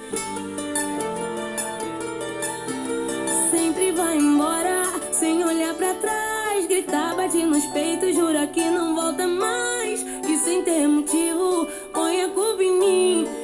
Sempre vai embora, sem olhar pra trás. Grita, bate nos peitos, jura que não volta mais. E sem ter motivo, põe a culpa em mim.